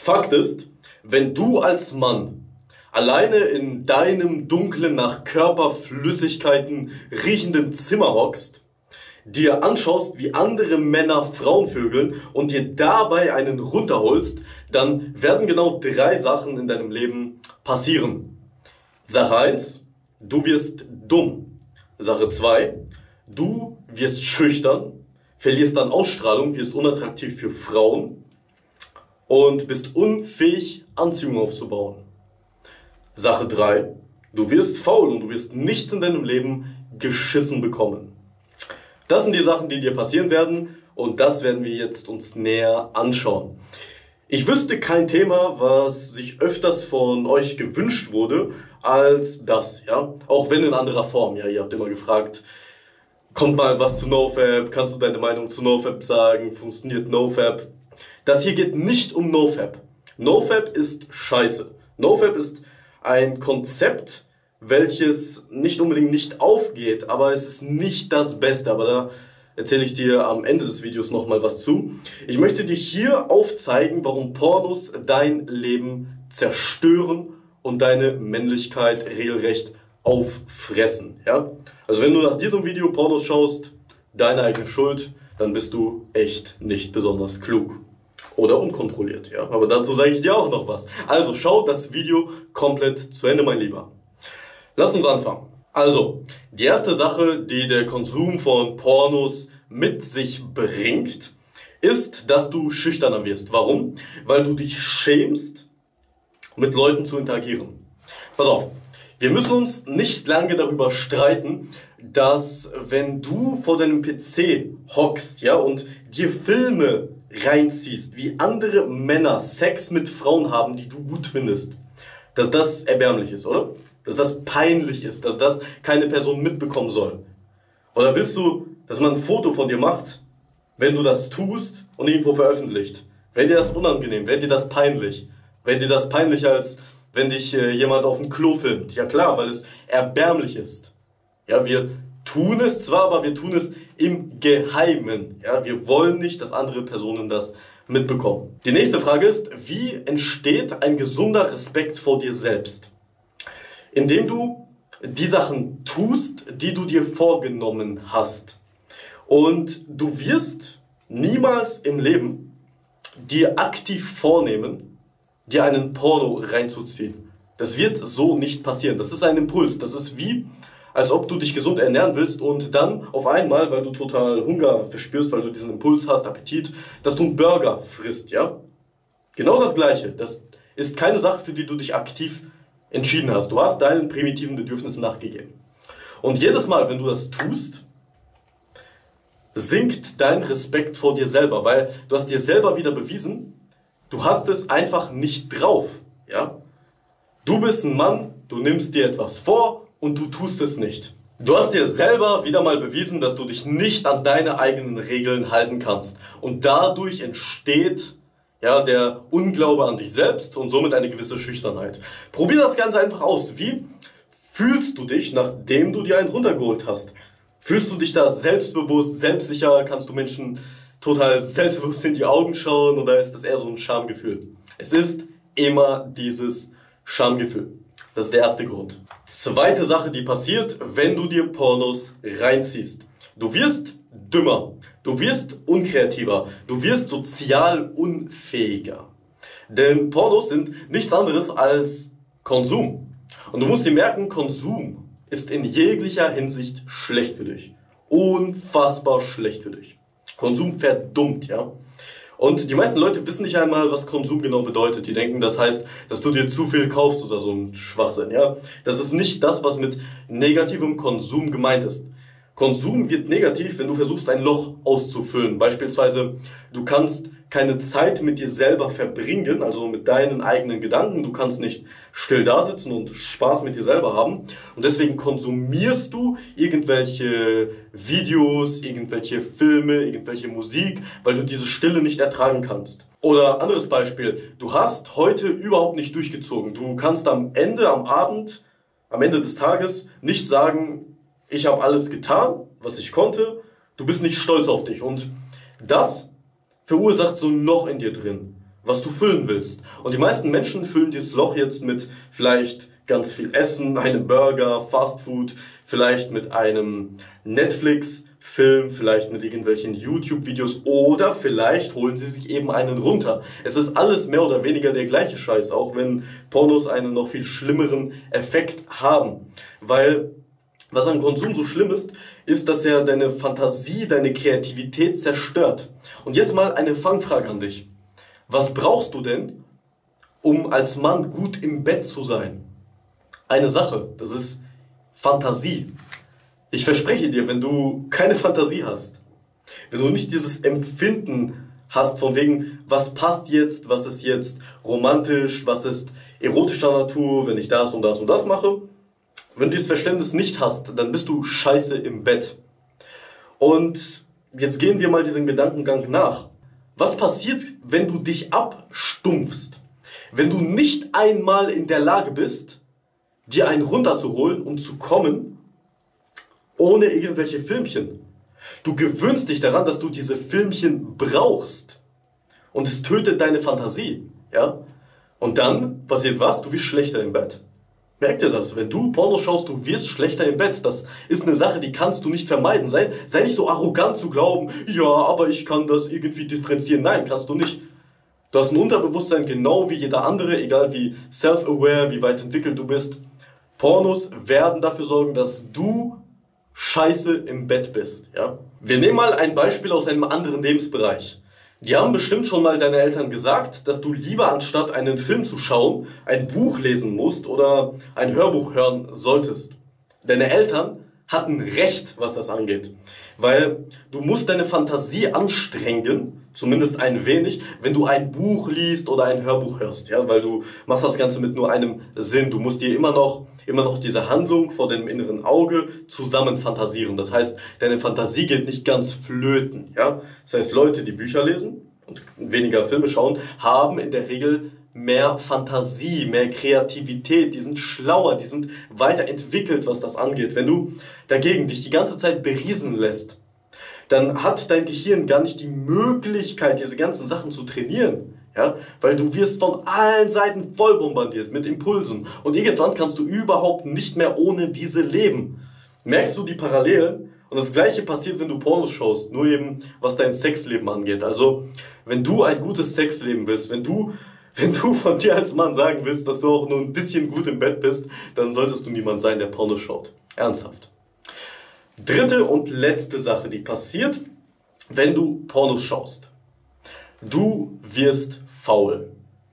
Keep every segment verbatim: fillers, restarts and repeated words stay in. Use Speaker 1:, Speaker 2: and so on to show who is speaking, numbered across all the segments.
Speaker 1: Fakt ist, wenn du als Mann alleine in deinem dunklen, nach Körperflüssigkeiten riechenden Zimmer hockst, dir anschaust, wie andere Männer Frauen vögeln und dir dabei einen runterholst, dann werden genau drei Sachen in deinem Leben passieren. Sache eins, du wirst dumm. Sache zwei, du wirst schüchtern, verlierst an Ausstrahlung, wirst unattraktiv für Frauen und bist unfähig, Anziehung aufzubauen. Sache drei, du wirst faul und du wirst nichts in deinem Leben geschissen bekommen. Das sind die Sachen, die dir passieren werden und das werden wir jetzt uns näher anschauen. Ich wüsste kein Thema, was sich öfters von euch gewünscht wurde, als das, ja. Auch wenn in anderer Form, ja. Ihr habt immer gefragt, kommt mal was zu NoFap, kannst du deine Meinung zu NoFap sagen, funktioniert NoFap? Das hier geht nicht um NoFap. NoFap ist scheiße. NoFap ist ein Konzept, welches nicht unbedingt nicht aufgeht, aber es ist nicht das Beste. Aber da erzähle ich dir am Ende des Videos nochmal was zu. Ich möchte dir hier aufzeigen, warum Pornos dein Leben zerstören und deine Männlichkeit regelrecht auffressen. Ja? Also wenn du nach diesem Video Pornos schaust, deine eigene Schuld, dann bist du echt nicht besonders klug. Oder unkontrolliert, ja. Aber dazu sage ich dir auch noch was. Also schau das Video komplett zu Ende, mein Lieber. Lass uns anfangen. Also, die erste Sache, die der Konsum von Pornos mit sich bringt, ist, dass du schüchterner wirst. Warum? Weil du dich schämst, mit Leuten zu interagieren. Pass auf, wir müssen uns nicht lange darüber streiten, dass wenn du vor deinem P C hockst, ja, und dir Filme reinziehst, wie andere Männer Sex mit Frauen haben, die du gut findest, dass das erbärmlich ist, oder? Dass das peinlich ist, dass das keine Person mitbekommen soll. Oder willst du, dass man ein Foto von dir macht, wenn du das tust und irgendwo veröffentlicht? Wäre dir das unangenehm? Wäre dir das peinlich? Wäre dir das peinlich, als wenn dich äh, jemand auf dem Klo filmt? Ja klar, weil es erbärmlich ist. Ja, wir tun es zwar, aber wir tun es im Geheimen. Ja, wir wollen nicht, dass andere Personen das mitbekommen. Die nächste Frage ist, wie entsteht ein gesunder Respekt vor dir selbst? Indem du die Sachen tust, die du dir vorgenommen hast. Und du wirst niemals im Leben dir aktiv vornehmen, dir einen Porno reinzuziehen. Das wird so nicht passieren. Das ist ein Impuls. Das ist wie, als ob du dich gesund ernähren willst und dann auf einmal, weil du total Hunger verspürst, weil du diesen Impuls hast, Appetit, dass du einen Burger frisst, ja? Genau das Gleiche. Das ist keine Sache, für die du dich aktiv entschieden hast. Du hast deinen primitiven Bedürfnissen nachgegeben. Und jedes Mal, wenn du das tust, sinkt dein Respekt vor dir selber, weil du hast dir selber wieder bewiesen, du hast es einfach nicht drauf, ja? Du bist ein Mann, du nimmst dir etwas vor, und du tust es nicht. Du hast dir selber wieder mal bewiesen, dass du dich nicht an deine eigenen Regeln halten kannst. Und dadurch entsteht ja, der Unglaube an dich selbst und somit eine gewisse Schüchternheit. Probier das Ganze einfach aus. Wie fühlst du dich, nachdem du dir einen runtergeholt hast? Fühlst du dich da selbstbewusst, selbstsicher? Kannst du Menschen total selbstbewusst in die Augen schauen? Oder ist das eher so ein Schamgefühl? Es ist immer dieses Schamgefühl. Das ist der erste Grund. Zweite Sache, die passiert, wenn du dir Pornos reinziehst. Du wirst dümmer, du wirst unkreativer, du wirst sozial unfähiger. Denn Pornos sind nichts anderes als Konsum. Und du musst dir merken, Konsum ist in jeglicher Hinsicht schlecht für dich. Unfassbar schlecht für dich. Konsum verdummt, ja. Und die meisten Leute wissen nicht einmal, was Konsum genau bedeutet. Die denken, das heißt, dass du dir zu viel kaufst oder so ein Schwachsinn, ja. Das ist nicht das, was mit negativem Konsum gemeint ist. Konsum wird negativ, wenn du versuchst, ein Loch auszufüllen. Beispielsweise, du kannst keine Zeit mit dir selber verbringen, also mit deinen eigenen Gedanken. Du kannst nicht still da sitzen und Spaß mit dir selber haben. Und deswegen konsumierst du irgendwelche Videos, irgendwelche Filme, irgendwelche Musik, weil du diese Stille nicht ertragen kannst. Oder anderes Beispiel, du hast heute überhaupt nicht durchgezogen. Du kannst am Ende, am Abend, am Ende des Tages nicht sagen, ich habe alles getan, was ich konnte, du bist nicht stolz auf dich. Und das verursacht so ein Loch in dir drin. was du füllen willst. Und die meisten Menschen füllen dieses Loch jetzt mit vielleicht ganz viel Essen, einem Burger, Fastfood, vielleicht mit einem Netflix-Film, vielleicht mit irgendwelchen YouTube-Videos oder vielleicht holen sie sich eben einen runter. Es ist alles mehr oder weniger der gleiche Scheiß, auch wenn Pornos einen noch viel schlimmeren Effekt haben. Weil was am Konsum so schlimm ist, ist, dass er deine Fantasie, deine Kreativität zerstört. Und jetzt mal eine Fangfrage an dich. Was brauchst du denn, um als Mann gut im Bett zu sein? Eine Sache, das ist Fantasie. Ich verspreche dir, wenn du keine Fantasie hast, wenn du nicht dieses Empfinden hast von wegen, was passt jetzt, was ist jetzt romantisch, was ist erotischer Natur, wenn ich das und das und das mache, wenn du dieses Verständnis nicht hast, dann bist du scheiße im Bett. Und jetzt gehen wir mal diesen Gedankengang nach. Was passiert, wenn du dich abstumpfst? Wenn du nicht einmal in der Lage bist, dir einen runterzuholen und zu kommen, ohne irgendwelche Filmchen. Du gewöhnst dich daran, dass du diese Filmchen brauchst. Und es tötet deine Fantasie. Ja? Und dann passiert was? Du wirst schlechter im Bett. Merkt ihr das? Wenn du Porno schaust, du wirst schlechter im Bett. Das ist eine Sache, die kannst du nicht vermeiden. Sei, sei nicht so arrogant zu glauben, ja, aber ich kann das irgendwie differenzieren. Nein, kannst du nicht. Du hast ein Unterbewusstsein genau wie jeder andere, egal wie self-aware, wie weit entwickelt du bist. Pornos werden dafür sorgen, dass du scheiße im Bett bist. Ja? Wir nehmen mal ein Beispiel aus einem anderen Lebensbereich. Die haben bestimmt schon mal deine Eltern gesagt, dass du lieber anstatt einen Film zu schauen, ein Buch lesen musst oder ein Hörbuch hören solltest. Deine Eltern hatten recht, was das angeht. Weil du musst deine Fantasie anstrengen, zumindest ein wenig, wenn du ein Buch liest oder ein Hörbuch hörst. Ja? Weil du machst das Ganze mit nur einem Sinn. Du musst dir immer noch, immer noch diese Handlung vor deinem inneren Auge zusammen fantasieren. Das heißt, deine Fantasie geht nicht ganz flöten. Ja? Das heißt, Leute, die Bücher lesen und weniger Filme schauen, haben in der Regel mehr Fantasie, mehr Kreativität, die sind schlauer, die sind weiterentwickelt, was das angeht. Wenn du dagegen dich die ganze Zeit beriesen lässt, dann hat dein Gehirn gar nicht die Möglichkeit, diese ganzen Sachen zu trainieren. Ja? Weil du wirst von allen Seiten voll bombardiert mit Impulsen. Und irgendwann kannst du überhaupt nicht mehr ohne diese leben. Merkst du die Parallelen? Und das Gleiche passiert, wenn du Pornos schaust, nur eben was dein Sexleben angeht. Also, wenn du ein gutes Sexleben willst, wenn du, wenn du von dir als Mann sagen willst, dass du auch nur ein bisschen gut im Bett bist, dann solltest du niemand sein, der Pornos schaut. Ernsthaft. Dritte und letzte Sache, die passiert, wenn du Pornos schaust. Du wirst faul.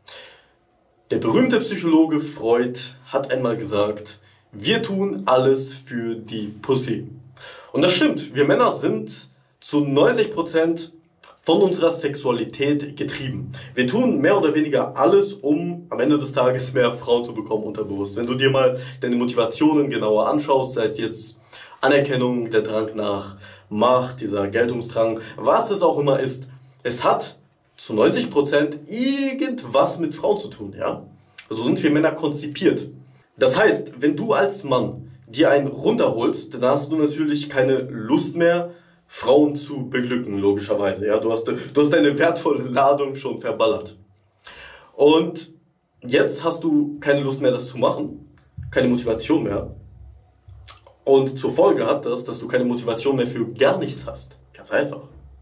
Speaker 1: Der berühmte Psychologe Freud hat einmal gesagt, wir tun alles für die Pussy. Und das stimmt, wir Männer sind zu neunzig Prozent von unserer Sexualität getrieben. Wir tun mehr oder weniger alles, um am Ende des Tages mehr Frauen zu bekommen, unterbewusst. Wenn du dir mal deine Motivationen genauer anschaust, sei es jetzt Anerkennung, der Drang nach Macht, dieser Geltungsdrang, was es auch immer ist, es hat zu neunzig Prozent irgendwas mit Frauen zu tun. Ja? So sind wir Männer konzipiert. Das heißt, wenn du als Mann dir einen runterholst, dann hast du natürlich keine Lust mehr, Frauen zu beglücken, logischerweise. Ja? Du hast, du hast deine wertvolle Ladung schon verballert. Und jetzt hast du keine Lust mehr, das zu machen, keine Motivation mehr. Und zur Folge hat das, dass du keine Motivation mehr für gar nichts hast. Ganz einfach.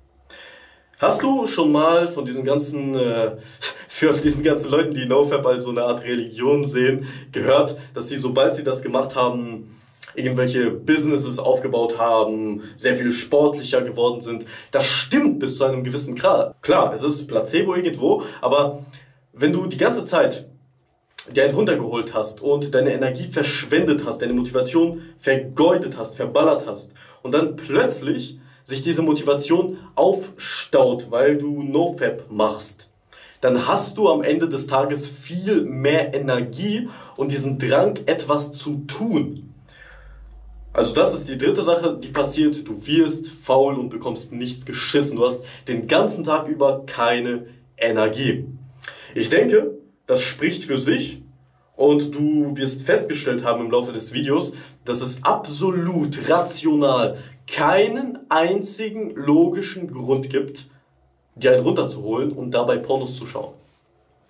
Speaker 1: Hast du schon mal von diesen ganzen, äh, für diesen ganzen Leuten, die NoFap als so eine Art Religion sehen, gehört, dass die, sobald sie das gemacht haben, irgendwelche Businesses aufgebaut haben, sehr viel sportlicher geworden sind? Das stimmt bis zu einem gewissen Grad. Klar, es ist Placebo irgendwo, aber wenn du die ganze Zeit dir einen runtergeholt hast und deine Energie verschwendet hast, deine Motivation vergeudet hast, verballert hast und dann plötzlich sich diese Motivation aufstaut, weil du NoFap machst, dann hast du am Ende des Tages viel mehr Energie und diesen Drang, etwas zu tun. Also das ist die dritte Sache, die passiert. Du wirst faul und bekommst nichts geschissen. Du hast den ganzen Tag über keine Energie. Ich denke, das spricht für sich und du wirst festgestellt haben im Laufe des Videos, dass es absolut rational keinen einzigen logischen Grund gibt, dir einen runterzuholen und dabei Pornos zu schauen.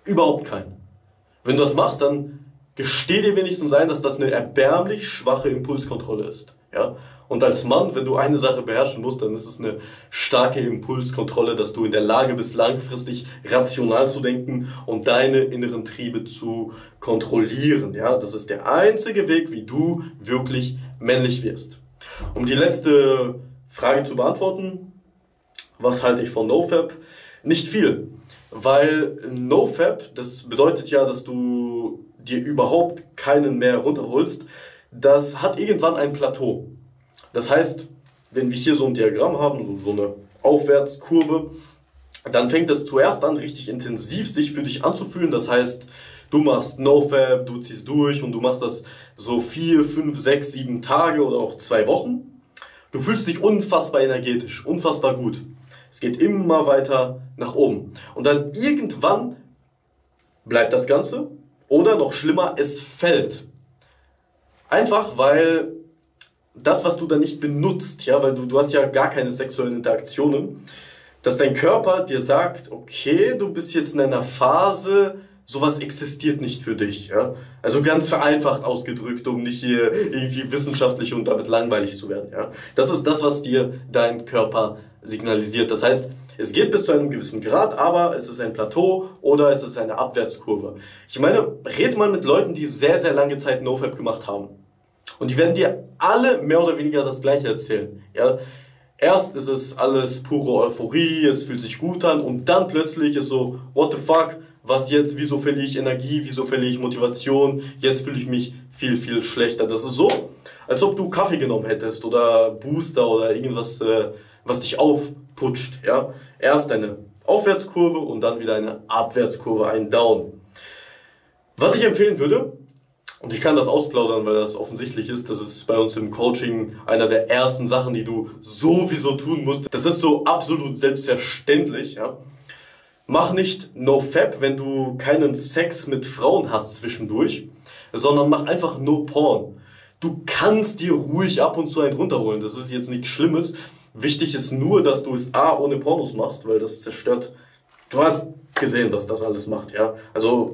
Speaker 1: Überhaupt keinen. Wenn du das machst, dann gesteh dir wenigstens ein, dass das eine erbärmlich schwache Impulskontrolle ist. Ja? Und als Mann, wenn du eine Sache beherrschen musst, dann ist es eine starke Impulskontrolle, dass du in der Lage bist, langfristig rational zu denken und deine inneren Triebe zu kontrollieren. Ja? Das ist der einzige Weg, wie du wirklich männlich wirst. Um die letzte Frage zu beantworten, was halte ich von NoFap? Nicht viel, weil NoFap, das bedeutet ja, dass du dir überhaupt keinen mehr runterholst. Das hat irgendwann ein Plateau. Das heißt, wenn wir hier so ein Diagramm haben, so, so eine Aufwärtskurve, dann fängt es zuerst an, richtig intensiv sich für dich anzufühlen. Das heißt, du machst NoFap, du ziehst durch und du machst das so vier, fünf, sechs, sieben Tage oder auch zwei Wochen. Du fühlst dich unfassbar energetisch, unfassbar gut. Es geht immer weiter nach oben. Und dann irgendwann bleibt das Ganze oder noch schlimmer, es fällt. Einfach weil das, was du dann nicht benutzt, ja, weil du, du hast ja gar keine sexuellen Interaktionen, dass dein Körper dir sagt, okay, du bist jetzt in einer Phase, sowas existiert nicht für dich. Ja? Also ganz vereinfacht ausgedrückt, um nicht hier irgendwie wissenschaftlich und damit langweilig zu werden. Ja? Das ist das, was dir dein Körper signalisiert. Das heißt, es geht bis zu einem gewissen Grad, aber es ist ein Plateau oder es ist eine Abwärtskurve. Ich meine, red mal mit Leuten, die sehr, sehr lange Zeit NoFap gemacht haben. Und die werden dir alle mehr oder weniger das Gleiche erzählen. Ja? Erst ist es alles pure Euphorie, es fühlt sich gut an und dann plötzlich ist so, what the fuck, was jetzt, wieso verliere ich Energie, wieso verliere ich Motivation, jetzt fühle ich mich viel, viel schlechter. Das ist so, als ob du Kaffee genommen hättest oder Booster oder irgendwas, äh, was dich aufputscht. Ja? Erst eine Aufwärtskurve und dann wieder eine Abwärtskurve, ein Down. Was ich empfehlen würde, und ich kann das ausplaudern, weil das offensichtlich ist, das ist bei uns im Coaching einer der ersten Sachen, die du sowieso tun musst. Das ist so absolut selbstverständlich. Ja? Mach nicht NoFap, wenn du keinen Sex mit Frauen hast zwischendurch, sondern mach einfach No Porn. Du kannst dir ruhig ab und zu einen runterholen, das ist jetzt nichts Schlimmes. Wichtig ist nur, dass du es A, ohne Pornos machst, weil das zerstört. Du hast gesehen, was das alles macht, ja. Also,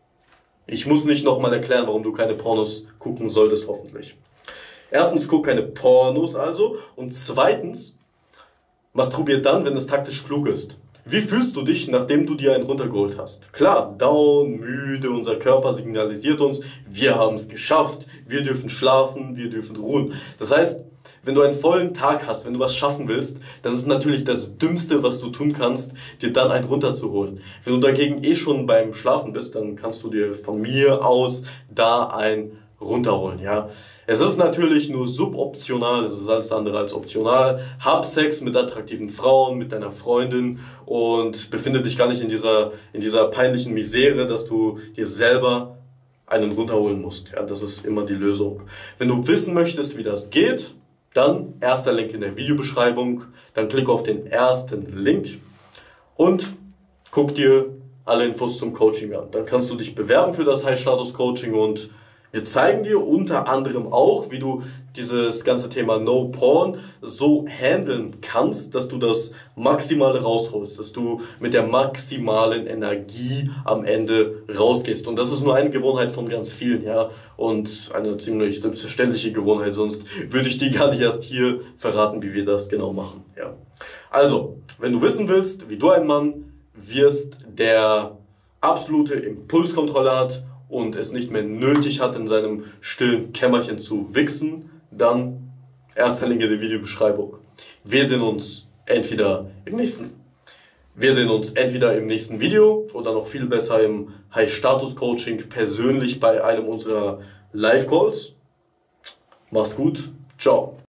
Speaker 1: ich muss nicht nochmal erklären, warum du keine Pornos gucken solltest, hoffentlich. Erstens, guck keine Pornos also. Und zweitens, masturbier dann, wenn es taktisch klug ist. Wie fühlst du dich, nachdem du dir einen runtergeholt hast? Klar, down, müde, unser Körper signalisiert uns, wir haben es geschafft, wir dürfen schlafen, wir dürfen ruhen. Das heißt, wenn du einen vollen Tag hast, wenn du was schaffen willst, dann ist es natürlich das Dümmste, was du tun kannst, dir dann einen runterzuholen. Wenn du dagegen eh schon beim Schlafen bist, dann kannst du dir von mir aus da einen runterholen. Ja? Es ist natürlich nur suboptional, es ist alles andere als optional. Hab Sex mit attraktiven Frauen, mit deiner Freundin und befinde dich gar nicht in dieser, in dieser peinlichen Misere, dass du dir selber einen runterholen musst. Ja? Das ist immer die Lösung. Wenn du wissen möchtest, wie das geht, dann erster Link in der Videobeschreibung, dann klick auf den ersten Link und guck dir alle Infos zum Coaching an. Dann kannst du dich bewerben für das High-Status-Coaching und wir zeigen dir unter anderem auch, wie du dieses ganze Thema No Porn so handeln kannst, dass du das Maximale rausholst, dass du mit der maximalen Energie am Ende rausgehst. Und das ist nur eine Gewohnheit von ganz vielen, ja, und eine ziemlich selbstverständliche Gewohnheit, sonst würde ich dir gar nicht erst hier verraten, wie wir das genau machen, ja. Also, wenn du wissen willst, wie du ein Mann wirst, der absolute Impulskontrolle hat und es nicht mehr nötig hat, in seinem stillen Kämmerchen zu wichsen, dann erster Link in der Videobeschreibung. Wir sehen uns entweder im nächsten, wir sehen uns entweder im nächsten Video oder noch viel besser im High-Status-Coaching persönlich bei einem unserer Live-Calls. Mach's gut, ciao.